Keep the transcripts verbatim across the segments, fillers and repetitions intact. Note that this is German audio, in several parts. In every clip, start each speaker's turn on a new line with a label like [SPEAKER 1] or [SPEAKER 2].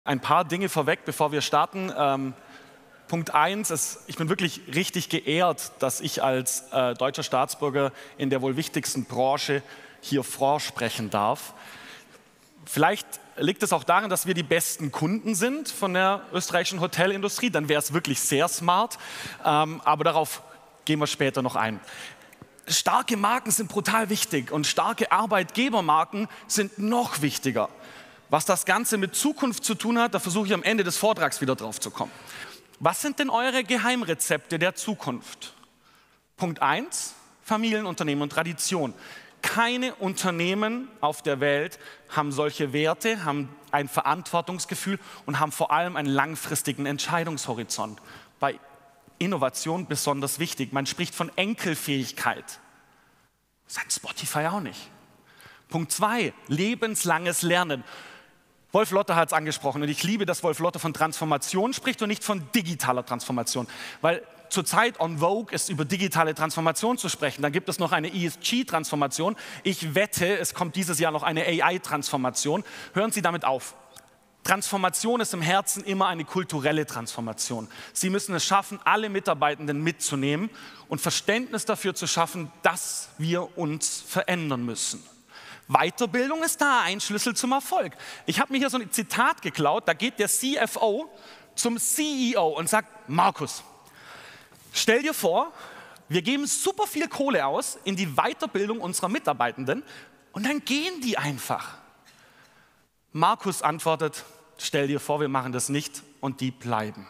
[SPEAKER 1] Ein paar Dinge vorweg, bevor wir starten. Ähm, Punkt eins ist, ich bin wirklich richtig geehrt, dass ich als äh, deutscher Staatsbürger in der wohl wichtigsten Branche hier vorsprechen darf. Vielleicht liegt es auch daran, dass wir die besten Kunden sind von der österreichischen Hotelindustrie. Dann wäre es wirklich sehr smart, ähm, aber darauf gehen wir später noch ein. Starke Marken sind brutal wichtig und starke Arbeitgebermarken sind noch wichtiger. Was das Ganze mit Zukunft zu tun hat, da versuche ich am Ende des Vortrags wieder drauf zu kommen. Was sind denn eure Geheimrezepte der Zukunft? Punkt eins, Familienunternehmen und Tradition. Keine Unternehmen auf der Welt haben solche Werte, haben ein Verantwortungsgefühl und haben vor allem einen langfristigen Entscheidungshorizont. Bei Innovation besonders wichtig. Man spricht von Enkelfähigkeit. Das hat Spotify auch nicht. Punkt zwei, lebenslanges Lernen. Wolf Lotter hat es angesprochen und ich liebe, dass Wolf Lotter von Transformation spricht und nicht von digitaler Transformation. Weil zurzeit on vogue ist, über digitale Transformation zu sprechen. Dann gibt es noch eine E S G-Transformation. Ich wette, es kommt dieses Jahr noch eine A I-Transformation. Hören Sie damit auf. Transformation ist im Herzen immer eine kulturelle Transformation. Sie müssen es schaffen, alle Mitarbeitenden mitzunehmen und Verständnis dafür zu schaffen, dass wir uns verändern müssen. Weiterbildung ist da ein Schlüssel zum Erfolg. Ich habe mir hier so ein Zitat geklaut, da geht der C F O zum C E O und sagt, Markus, stell dir vor, wir geben super viel Kohle aus in die Weiterbildung unserer Mitarbeitenden und dann gehen die einfach. Markus antwortet, stell dir vor, wir machen das nicht und die bleiben.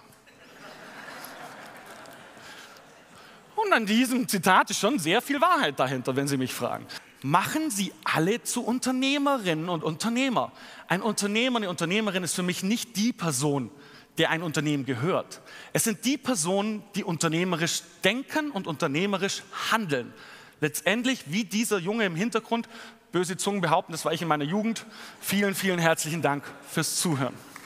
[SPEAKER 1] Und an diesem Zitat ist schon sehr viel Wahrheit dahinter, wenn Sie mich fragen. Machen Sie alle zu Unternehmerinnen und Unternehmer. Ein Unternehmer, eine Unternehmerin ist für mich nicht die Person, der ein Unternehmen gehört. Es sind die Personen, die unternehmerisch denken und unternehmerisch handeln. Letztendlich, wie dieser Junge im Hintergrund, böse Zungen behaupten, das war ich in meiner Jugend. Vielen, vielen herzlichen Dank fürs Zuhören.